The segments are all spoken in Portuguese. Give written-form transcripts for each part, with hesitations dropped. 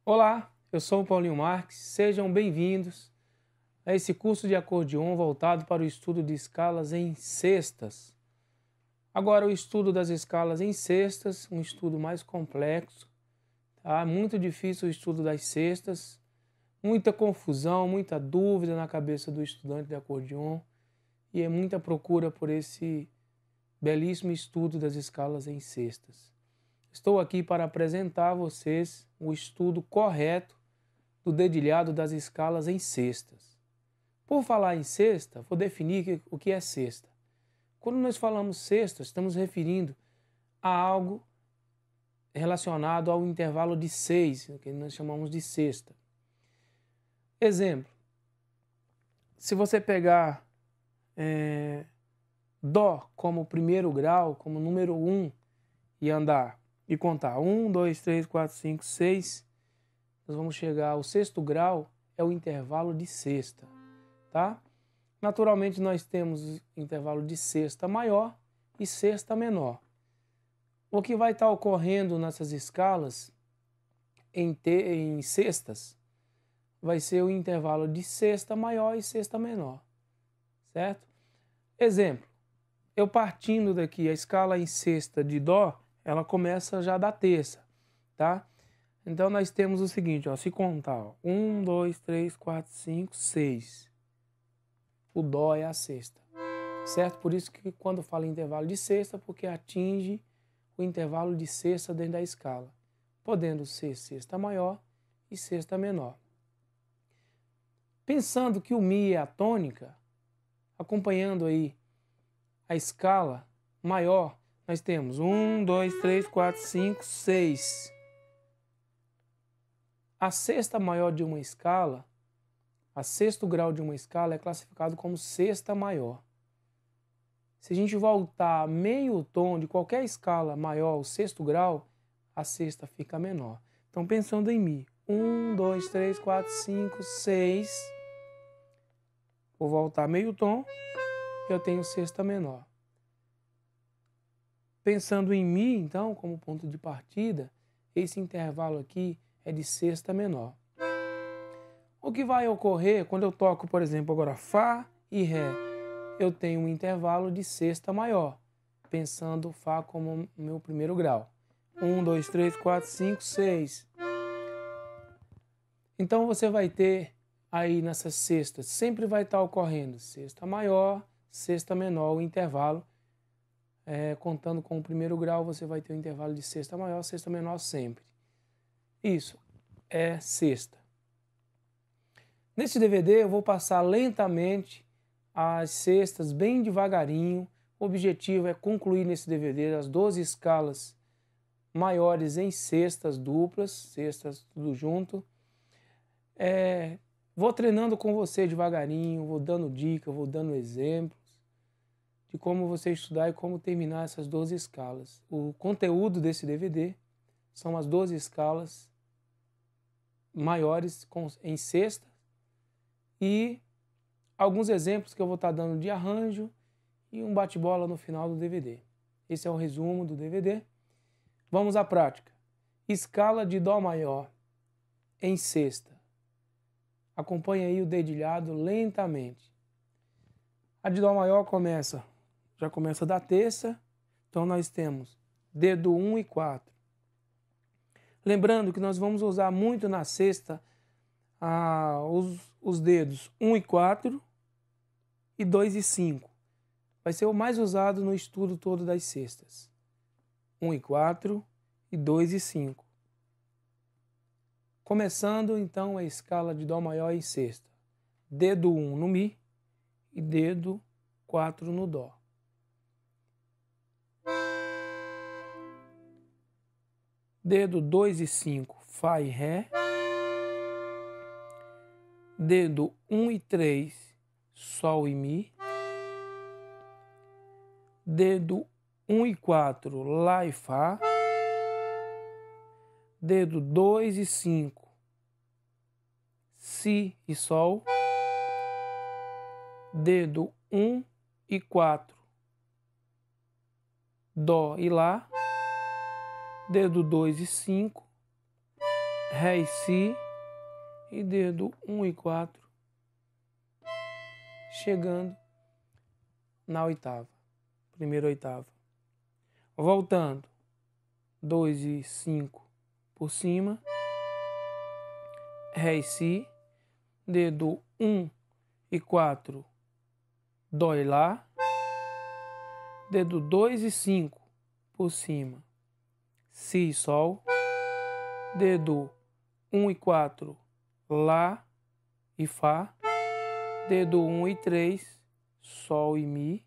Olá, eu sou o Paulinho Marques, sejam bem-vindos a esse curso de acordeon voltado para o estudo de escalas em sextas. Agora o estudo das escalas em sextas, um estudo mais complexo, tá? Muito difícil o estudo das sextas, muita confusão, muita dúvida na cabeça do estudante de acordeon e é muita procura por esse belíssimo estudo das escalas em sextas. Estou aqui para apresentar a vocês o estudo correto do dedilhado das escalas em sextas. Por falar em sexta, vou definir o que é sexta. Quando nós falamos sexta, estamos referindo a algo relacionado ao intervalo de 6, que nós chamamos de sexta. Exemplo, se você pegar Dó como primeiro grau, como número 1, e andar e contar 1, 2, 3, 4, 5, 6, nós vamos chegar ao sexto grau, é o intervalo de sexta, tá? Naturalmente nós temos intervalo de sexta maior e sexta menor. O que vai estar ocorrendo nessas escalas em sextas vai ser o intervalo de sexta maior e sexta menor, certo? Exemplo, eu partindo daqui, a escala em sexta de Dó, ela começa já da terça, tá? Então nós temos o seguinte, ó, se contar, ó, 1, 2, 3, 4, 5, 6. O Dó é a sexta, certo? Por isso que quando fala em intervalo de sexta, porque atinge o intervalo de sexta dentro da escala, podendo ser sexta maior e sexta menor. Pensando que o Mi é a tônica, acompanhando aí a escala maior, nós temos 1, 2, 3, 4, 5, 6. A sexta maior de uma escala, a sexto grau de uma escala é classificado como sexta maior. Se a gente voltar meio tom de qualquer escala maior ao sexto grau, a sexta fica menor. Então pensando em Mi, 1, 2, 3, 4, 5, 6. Vou voltar meio tom, eu tenho sexta menor. Pensando em Mi, então, como ponto de partida, esse intervalo aqui é de sexta menor. O que vai ocorrer quando eu toco, por exemplo, agora Fá e Ré? Eu tenho um intervalo de sexta maior, pensando Fá como meu primeiro grau. 1, 2, 3, 4, 5, 6. Então você vai ter aí nessas sextas, sempre vai estar ocorrendo sexta maior, sexta menor, o intervalo. Contando com o primeiro grau, você vai ter um intervalo de sexta maior, sexta menor sempre. Isso é sexta. Nesse DVD eu vou passar lentamente as sextas, bem devagarinho. O objetivo é concluir nesse DVD as 12 escalas maiores em sextas duplas, sextas tudo junto. Vou treinando com você devagarinho, vou dando dica, vou dando exemplos de como você estudar e como terminar essas 12 escalas. O conteúdo desse DVD são as 12 escalas maiores em sexta e alguns exemplos que eu vou estar dando de arranjo e um bate-bola no final do DVD. Esse é o resumo do DVD. Vamos à prática. Escala de Dó maior em sexta. Acompanhe aí o dedilhado lentamente. A de Dó maior já começa da terça, então nós temos dedo 1 e 4. Lembrando que nós vamos usar muito na sexta os dedos 1 e 4 e 2 e 5. Vai ser o mais usado no estudo todo das sextas. 1 e 4 e 2 e 5. Começando então a escala de Dó maior em sexta. Dedo 1 no Mi e dedo 4 no Dó. Dedo 2 e 5, Fá e Ré. Dedo 1 e 3, Sol e Mi. Dedo 1 e 4, Lá e Fá. Dedo 2 e 5, Si e Sol. Dedo 1 e 4, Dó e Lá. Dedo 2 e 5, Ré e Si, e dedo 1 e 4, chegando na oitava, primeira oitava. Voltando, 2 e 5 por cima, Ré e Si, dedo 1 e 4, Dó e Lá, dedo 2 e 5 por cima, Si e Sol, dedo 1 e 4, Lá e Fá, dedo 1 e 3, Sol e Mi,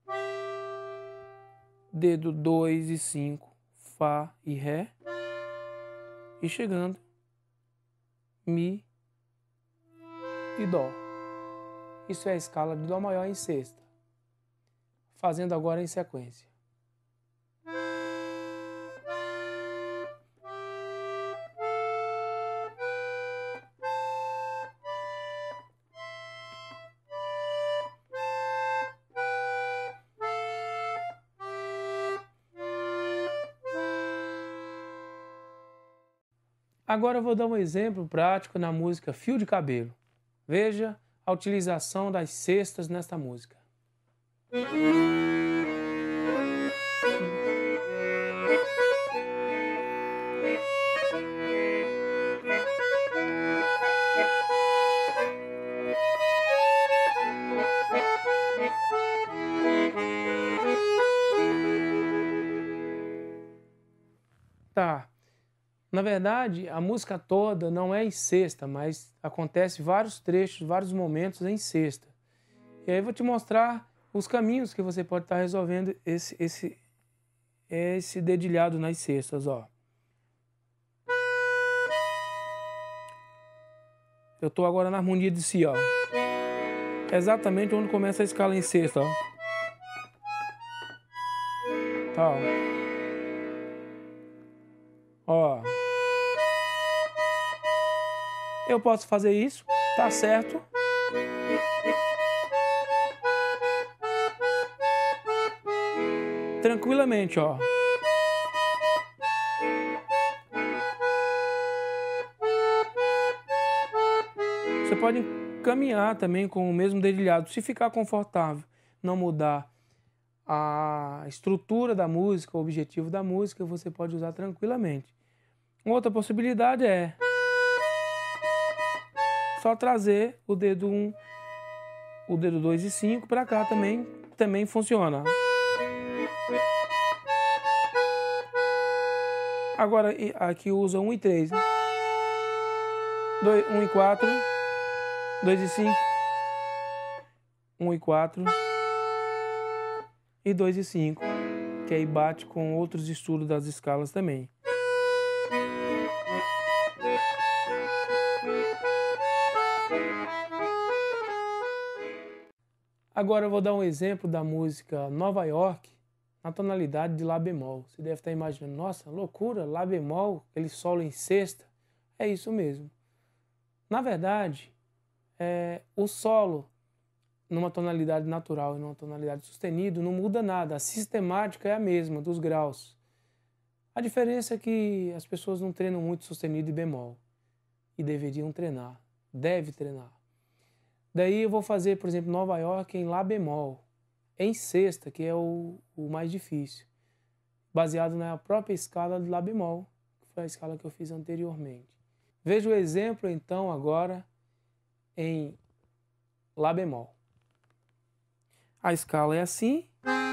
dedo 2 e 5, Fá e Ré, e chegando, Mi e Dó. Isso é a escala de Dó maior em sexta. Fazendo agora em sequência. Agora eu vou dar um exemplo prático na música Fio de Cabelo. Veja a utilização das sextas nesta música. Tá. Na verdade, a música toda não é em sexta, mas acontece vários trechos, vários momentos em sexta. E aí eu vou te mostrar os caminhos que você pode estar resolvendo esse dedilhado nas sextas, ó. Eu tô agora na harmonia de Si, ó. Exatamente onde começa a escala em sexta, ó. Tá, ó. Eu posso fazer isso, tá certo? Tranquilamente, ó. Você pode caminhar também com o mesmo dedilhado, se ficar confortável, não mudar a estrutura da música, o objetivo da música, você pode usar tranquilamente. Uma outra possibilidade é só trazer o dedo 1, o dedo 2 e 5 para cá também funciona. Agora aqui usa 1 e 3, né? 1 e 4, 2 e 5, 1 e 4 e 2 e 5, que aí bate com outros estudos das escalas também. Agora eu vou dar um exemplo da música Nova York na tonalidade de Lá bemol. Você deve estar imaginando, nossa, loucura, Lá bemol, aquele solo em sexta. É isso mesmo. Na verdade, o solo numa tonalidade natural e numa tonalidade sustenida não muda nada. A sistemática é a mesma dos graus. A diferença é que as pessoas não treinam muito sustenido e bemol. E deveriam treinar. Deve treinar. Daí eu vou fazer, por exemplo, Nova York em Lá bemol, em sexta, que é o mais difícil, baseado na própria escala de Lá bemol, que foi a escala que eu fiz anteriormente. Veja o exemplo, então, agora em Lá bemol. A escala é assim.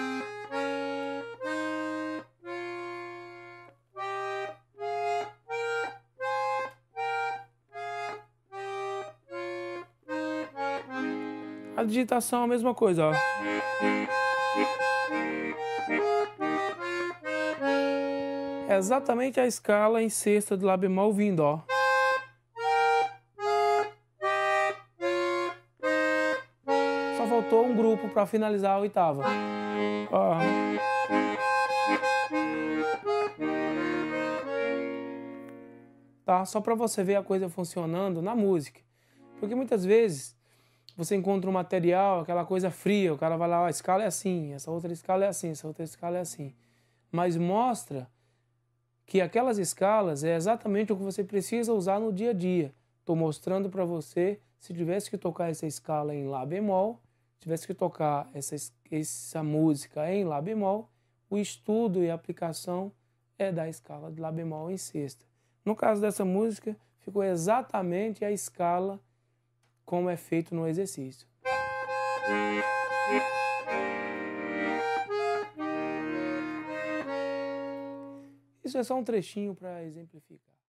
A digitação é a mesma coisa, ó. É exatamente a escala em sexta de Lá bemol vindo, ó. Só faltou um grupo para finalizar a oitava. Ó. Tá? Só para você ver a coisa funcionando na música. Porque muitas vezes você encontra um material, aquela coisa fria, o cara vai lá, ó, a escala é assim, essa outra escala é assim, essa outra escala é assim. Mas mostra que aquelas escalas é exatamente o que você precisa usar no dia a dia. Estou mostrando para você, se tivesse que tocar essa escala em Lá bemol, tivesse que tocar essa música em Lá bemol, o estudo e a aplicação é da escala de Lá bemol em sexta. No caso dessa música, ficou exatamente a escala como é feito no exercício. Isso é só um trechinho para exemplificar.